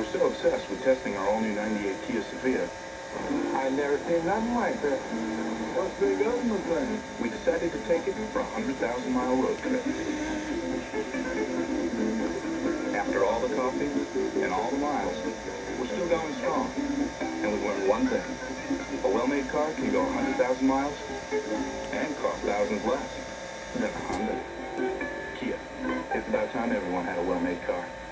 were so obsessed with testing our all-new 98 Kia Sophia, I've never seen nothing like this. What's the big ultimate thing? we decided to take it for a 100,000-mile road trip. After all the coffee and all the miles, we're still going strong. And we've learned one thing. A well-made car can go 100,000 miles and cost thousands less than a Honda. Kia. It's about time everyone had a well-made car.